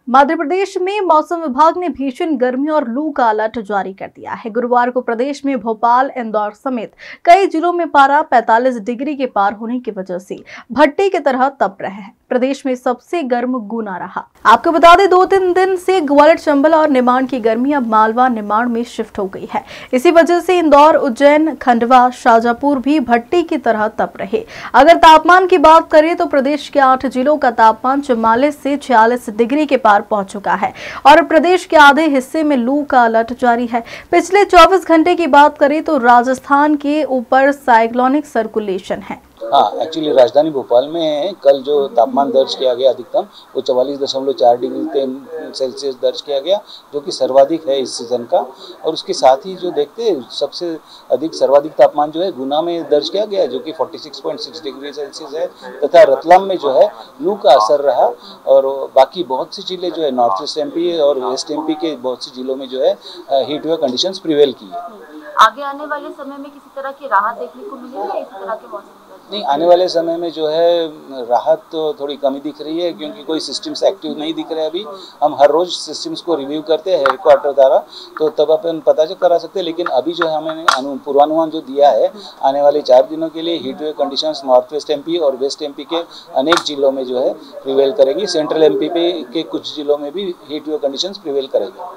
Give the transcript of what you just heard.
मध्य प्रदेश में मौसम विभाग ने भीषण गर्मी और लू का अलर्ट जारी कर दिया है। गुरुवार को प्रदेश में भोपाल, इंदौर समेत कई जिलों में पारा 45 डिग्री के पार होने की वजह से भट्टी की तरह तप रहे हैं। प्रदेश में सबसे गर्म गुना रहा। आपको बता दें, 2-3 दिन से ग्वालियर, चंबल और निमाड़ की गर्मी अब मालवा, निमाड़ में शिफ्ट हो गई है। इसी वजह से इंदौर, उज्जैन, खंडवा, शाजापुर भी भट्टी की तरह तप रहे। अगर तापमान की बात करें तो प्रदेश के 8 जिलों का तापमान 44 से 46 डिग्री के पार पहुंच चुका है और प्रदेश के आधे हिस्से में लू का अलर्ट जारी है। पिछले 24 घंटे की बात करें तो राजस्थान के ऊपर साइक्लोनिक सर्कुलेशन है। हाँ, एक्चुअली राजधानी भोपाल में कल जो तापमान दर्ज किया गया अधिकतम वो 44.4 डिग्री सेल्सियस दर्ज किया गया, जो कि सर्वाधिक है इस सीज़न का। और उसके साथ ही जो देखते हैं सबसे अधिक सर्वाधिक तापमान जो है गुना में दर्ज किया गया, जो कि 46.6 डिग्री सेल्सियस है। तथा रतलाम में जो है लू का असर रहा और बाकी बहुत सी जिले जो है नॉर्थ ईस्ट एमपी और वेस्ट एमपी के बहुत सी जिलों में जो है हीट वेव कंडीशंस प्रिवेल की है। आगे आने वाले समय में किसी तरह की राहत देखने को मिलेगी इस तरह के मौसम? नहीं, आने वाले समय में जो है राहत तो थोड़ी कमी दिख रही है, क्योंकि कोई सिस्टम्स एक्टिव नहीं दिख रहे अभी। हम हर रोज सिस्टम्स को रिव्यू करते हैं हेडक्वार्टर द्वारा, तो तब अपन पता करा सकते हैं। लेकिन अभी जो है हमें पूर्वानुमान जो दिया है आने वाले 4 दिनों के लिए heat wave conditions north west MP और वेस्ट एमपी के अनेक जिलों में जो है प्रिवेल करेगी। सेंट्रल एमपी के कुछ जिलों में भी हीट वेव कंडीशंस प्रिवेल करेगी।